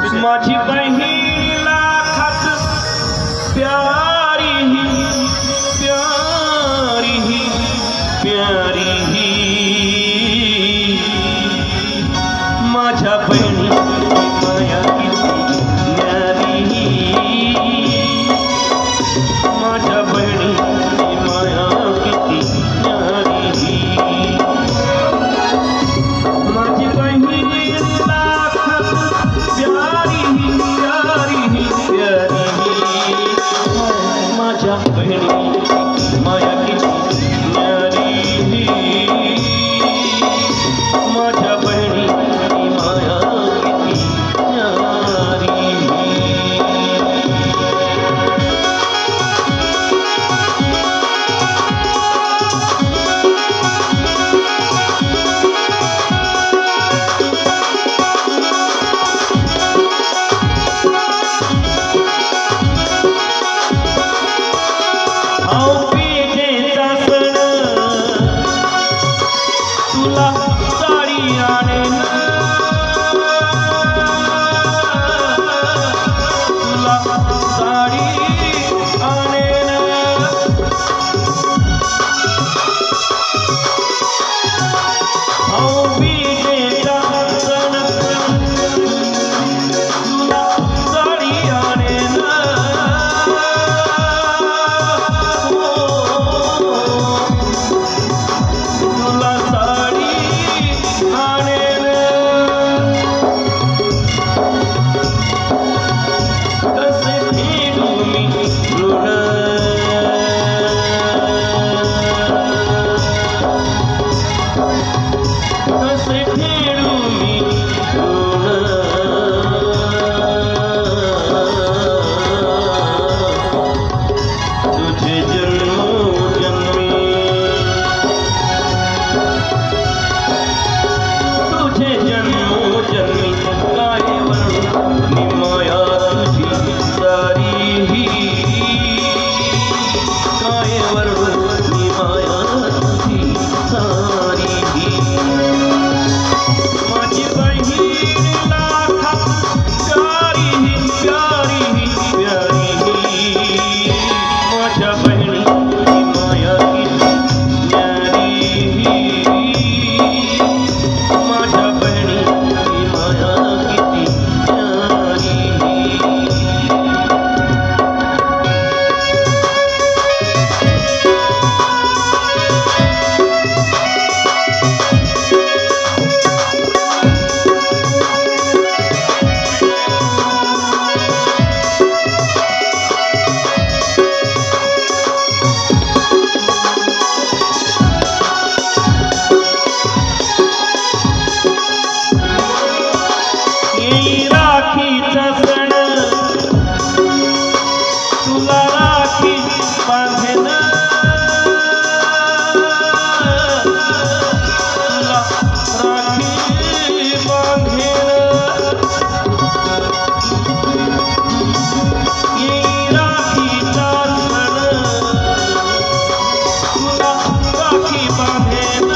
माझी बहिणीला खात प्यारी ही प्यारी ही प्यारी ही माझ्या बहिणी माया किती न्यारी ही माझ्या बहिणी माया किती न्यारी ही माझी बहिणीला खात प्यारी ही प्यारी ही प्यारी ही माझ्या बहिणी माया किती न्यारी ही माझ्या बहिणी माया किती न्यारी तुला साडी आणेन तुला साडी आणेन बीजेचा सण तुला साडी आणेन तुला साडी आणेन कसे फेडू मी ऋण कसे फेडू मी ऋण तुझे जन्मोजन्मी तुझे जन्मोजन्मी काय वर्णू माया तुझी सारी ही काय वर्णू माया तुझी सारी ही माझी बहिणीला खात प्यारी ही प्यारी ही प्यारी ही माझ्या बहिणी माया किती न्यारी ही माझ्या बहिणी माया किती न्यारी राखीचा सण तुला राखी बांधेन तुला राखी बांधेन राखीचा सण तुला राखी बांधेन